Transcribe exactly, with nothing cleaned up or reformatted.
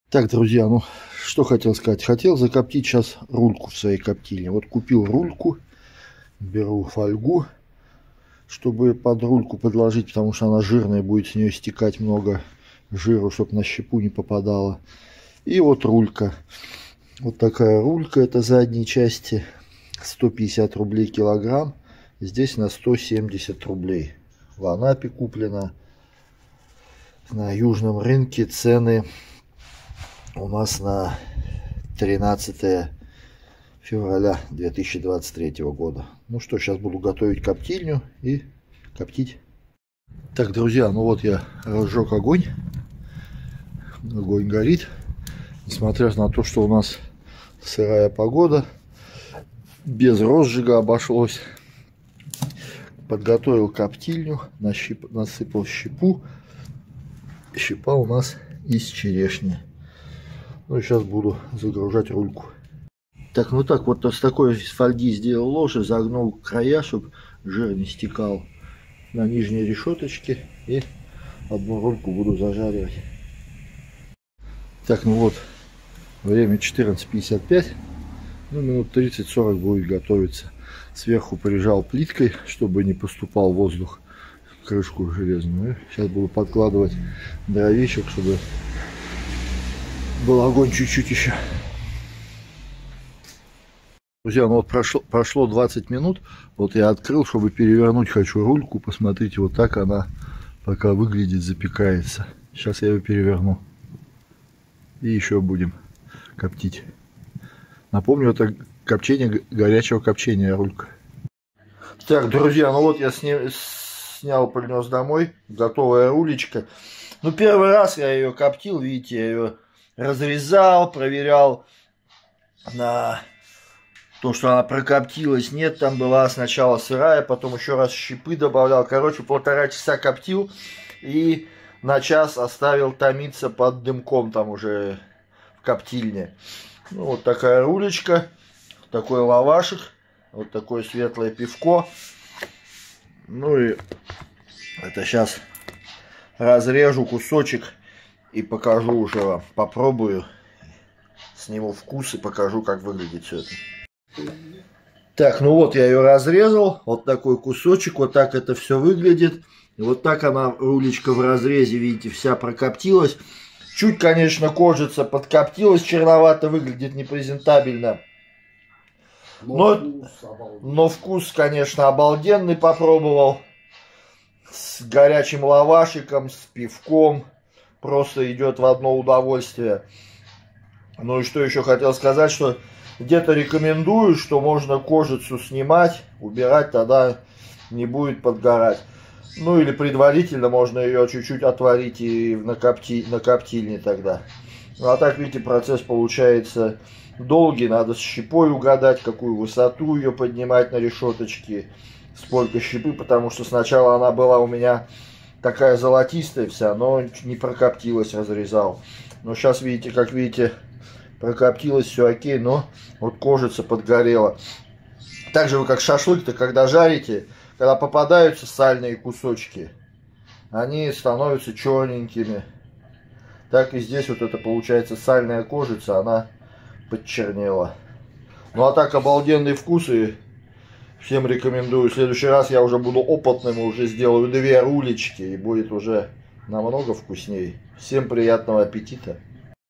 Так, друзья, ну что хотел сказать. Хотел закоптить сейчас рульку в своей коптильне. Вот купил рульку, беру фольгу, чтобы под рульку подложить, потому что она жирная, будет с нее стекать много жиру, чтобы на щепу не попадало. И вот рулька. Вот такая рулька, это задней части, сто пятьдесят рублей килограмм. Здесь на сто семьдесят рублей. В Анапе куплена. На южном рынке цены у нас на тринадцатое февраля две тысячи двадцать третьего года. Ну что, сейчас буду готовить коптильню и коптить. Так, друзья, ну вот я разжег огонь. Огонь горит. Несмотря на то, что у нас сырая погода, без розжига обошлось. Подготовил коптильню, нащип... насыпал щепу. Щепа у нас из черешни. Ну и сейчас буду загружать рульку. Так, ну так вот с такой фольги сделал ложе, загнул края, чтобы жир не стекал на нижней решеточке. И одну рульку буду зажаривать. Так, ну вот, время четырнадцать пятьдесят пять. Ну, минут тридцать-сорок будет готовиться. Сверху прижал плиткой, чтобы не поступал воздух, крышку железную. Сейчас буду подкладывать дровишек, чтобы был огонь чуть-чуть еще. Друзья, ну вот прошло, прошло двадцать минут. Вот я открыл, чтобы перевернуть хочу рульку. Посмотрите, вот так она пока выглядит, запекается. Сейчас я ее переверну. И еще будем коптить. Напомню, это копчение, горячего копчения рулька. Так, друзья, ну вот я сня... снял, принес домой. Готовая рулечка. Ну, первый раз я ее коптил, видите, я ее разрезал, проверял на то, что она прокоптилась. Нет, там была сначала сырая, потом еще раз щепы добавлял. Короче, полтора часа коптил и на час оставил томиться под дымком там уже в коптильне. Ну, вот такая рулечка, такой лавашек, вот такое светлое пивко. Ну и это сейчас разрежу кусочек и покажу уже вам. Попробую, сниму вкус и покажу, как выглядит все это. Так, ну вот я ее разрезал. Вот такой кусочек, вот так это все выглядит. И вот так она, рулечка в разрезе, видите, вся прокоптилась. Чуть, конечно, кожица подкоптилась, черновато выглядит, непрезентабельно. Но, но, вкус, но вкус, конечно, обалденный, попробовал. С горячим лавашиком, с пивком. Просто идет в одно удовольствие. Ну и что еще хотел сказать, что где-то рекомендую, что можно кожицу снимать, убирать, тогда не будет подгорать. Ну или предварительно можно ее чуть-чуть отварить и на, копти... на коптильне тогда. Ну а так, видите, процесс получается долгий. Надо с щепой угадать, какую высоту ее поднимать на решеточке, сколько щепы, потому что сначала она была у меня такая золотистая вся, но не прокоптилась, разрезал. Но сейчас, видите, как видите, прокоптилось, все окей, но вот кожица подгорела. Так же вы как шашлык-то, когда жарите, когда попадаются сальные кусочки, они становятся черненькими. Так и здесь вот это получается сальная кожица, она подчернела. Ну а так обалденный вкус, и всем рекомендую. В следующий раз я уже буду опытным и уже сделаю две рулечки, и будет уже намного вкуснее. Всем приятного аппетита!